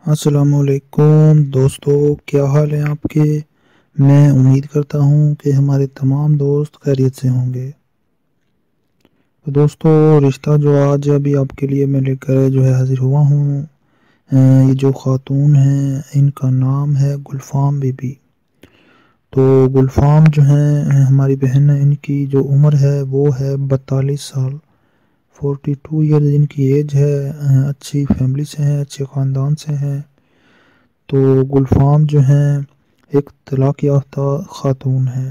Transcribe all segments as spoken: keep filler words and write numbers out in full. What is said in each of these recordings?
السلام علیکم دوستو، کیا حال ہیں آپ کے؟ میں امید کرتا ہوں کہ ہمارے تمام دوست خیریت سے ہوں گے۔ تو دوستو، رشتہ جو آج ابھی آپ کے لیے میں لے کر جو ہے حاضر ہوا ہوں، یہ جو خاتون ہیں ان کا نام ہے گلفام بی بی۔ تو گلفام جو ہیں ہماری بہن ہے، ان کی جو عمر ہے وہ ہے بتالیس سال، فورٹی ٹو ایئرز ان کی ایج ہے۔ اچھی فیملی سے ہیں، اچھے خاندان سے ہیں۔ تو گلفام جو ہیں ایک طلاق یافتہ خاتون ہیں،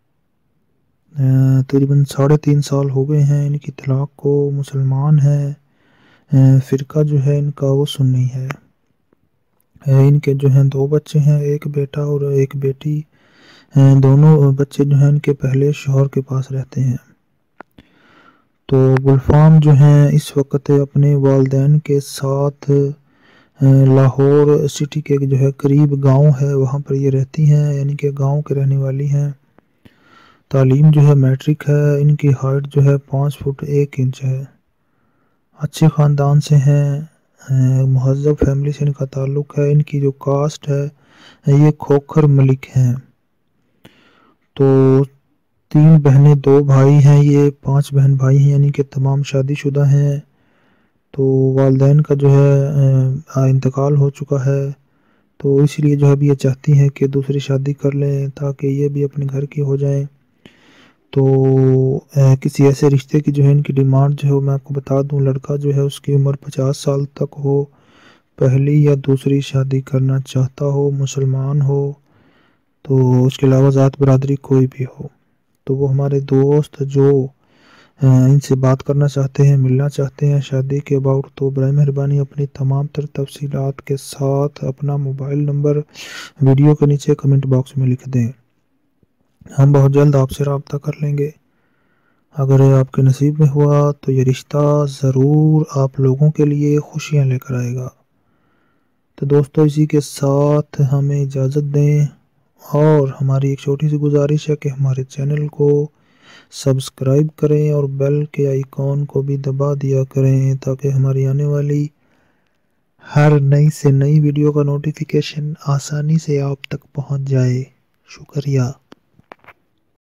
تقریباً ساڑھے تین سال ہو گئے ہیں ان کی طلاق کو۔ مسلمان ہیں، فرقہ جو ہے ان کا وہ سنی ہے۔ ان کے جو ہیں دو بچے ہیں، ایک بیٹا اور ایک بیٹی۔ دونوں بچے جو ہیں ان کے پہلے شوہر کے پاس رہتے ہیں۔ تو گلفام جو ہیں اس وقت اپنے والدین کے ساتھ لاہور سٹی کے جو ہے قریب گاؤں ہے وہاں پر یہ رہتی ہیں، یعنی کہ گاؤں کے رہنے والی ہیں۔ تعلیم جو ہے میٹرک ہے، ان کی ہائٹ جو ہے پانچ فٹ ایک انچ ہے۔ اچھے خاندان سے ہیں، مہذب فیملی سے ان کا تعلق ہے۔ ان کی جو کاسٹ ہے یہ کھوکھر ملک ہیں۔ تو تین بہنیں دو بھائی ہیں، یہ پانچ بہن بھائی ہیں، یعنی کہ تمام شادی شدہ ہیں۔ تو والدین کا جو ہے انتقال ہو چکا ہے، تو اس لیے جو ہے اب یہ چاہتی ہیں کہ دوسری شادی کر لیں تاکہ یہ بھی اپنے گھر کی ہو جائیں۔ تو کسی ایسے رشتے کی جو ہے ان کی ڈیمانڈ جو ہے میں آپ کو بتا دوں، لڑکا جو ہے اس کی عمر پچاس سال تک ہو، پہلی یا دوسری شادی کرنا چاہتا ہو، مسلمان ہو، تو اس کے علاوہ ذات برادری کوئی بھی ہو۔ تو وہ ہمارے دوست جو ان سے بات کرنا چاہتے ہیں، ملنا چاہتے ہیں شادی کے اباؤٹ، تو برائے مہربانی اپنی تمام تر تفصیلات کے ساتھ اپنا موبائل نمبر ویڈیو کے نیچے کمنٹ باکس میں لکھ دیں، ہم بہت جلد آپ سے رابطہ کر لیں گے۔ اگر آپ کے نصیب میں ہوا تو یہ رشتہ ضرور آپ لوگوں کے لیے خوشیاں لے کر آئے گا۔ تو دوستو، اسی کے ساتھ ہمیں اجازت دیں، اور ہماری ایک چھوٹی سی گزارش ہے کہ ہمارے چینل کو سبسکرائب کریں اور بیل کے آئیکن کو بھی دبا دیا کریں تاکہ ہماری آنے والی ہر نئی سے نئی ویڈیو کا نوٹیفیکیشن آسانی سے آپ تک پہنچ جائے۔ شکریہ۔